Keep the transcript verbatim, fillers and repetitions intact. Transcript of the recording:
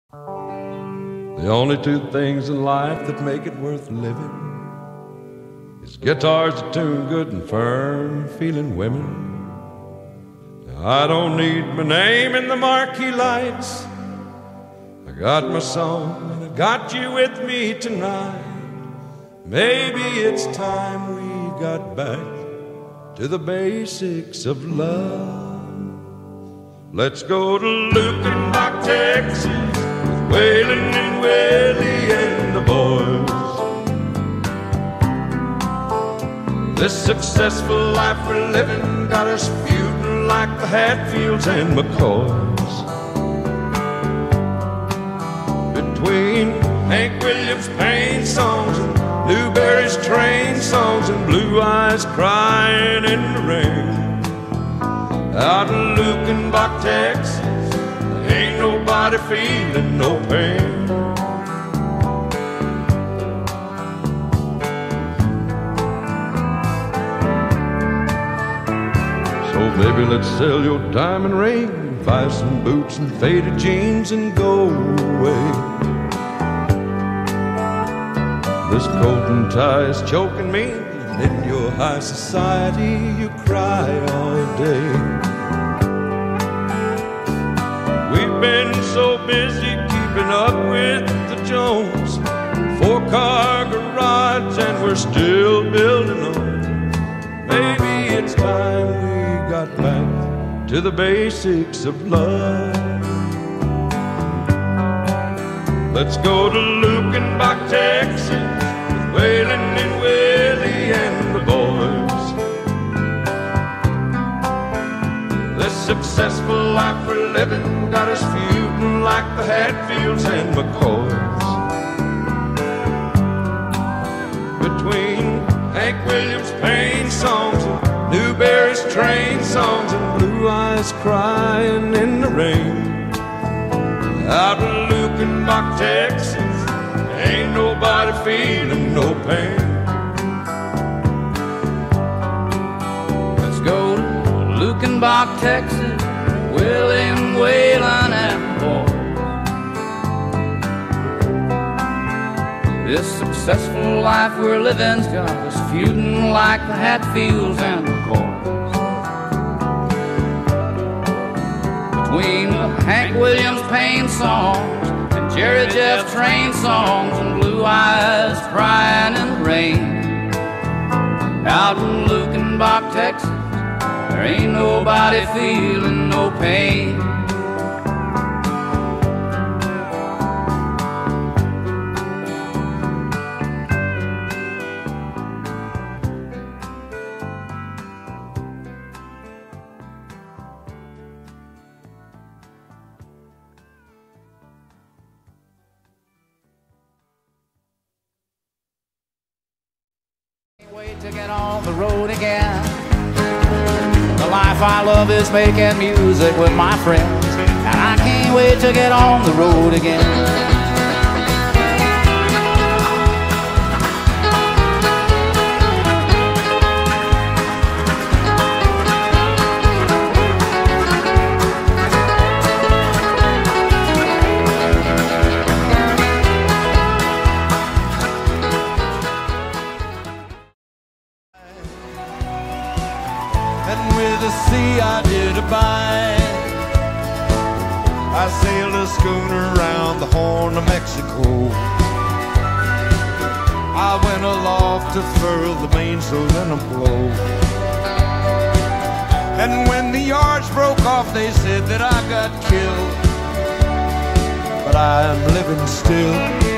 The only two things in life that make it worth living is guitars that tune good and firm feeling women. Now, I don't need my name in the marquee lights. I got my song and I got you with me tonight. Maybe it's time we got back to the basics of love. Let's go to Luckenbach, Texas, with Waylon and Willie and the boys. This successful life we're living got us feuding like the Hatfields and McCoys. Between Hank Williams' pain songs and Newberry's train songs and Blue Eyes Cryin in the rain. Out in Luckenbach, Texas, there ain't nobody feeling no pain. So baby, let's sell your diamond ring, buy some boots and faded jeans and go away. This coat and tie is choking me, and in your high society you cry all day. We've been so busy keeping up with the Jones, four-car garage and we're still building on. Maybe it's time we got back to the basics of love. Let's go to Luckenbach, Texas, with Waylon and Willie and the boys. This successful life we're living got us feuding like the Hatfields and McCoys. Between Hank Williams' pain songs and Newberry's train songs and Blue Eyes Cryin in the rain. Out in Luckenbach, Texas, ain't nobody feeling no pain. Let's go to Luckenbach, Texas, Willie and Waylon and boys. This successful life we're living's got us feuding like the Hatfields and McCoys. Between the Hank Williams pain songs and Jerry Jeff train songs and Blue Eyes Cryin in the rain. Out in Luckenbach, Texas, there ain't nobody feeling no pain. Wait to get on the road again. The life I love is making music with my friends, and I can't wait to get on the road again. And with the sea I did abide. I sailed a schooner around the Horn of Mexico. I went aloft to furl the mainsail in a blow. And when the yards broke off, they said that I got killed. But I am living still.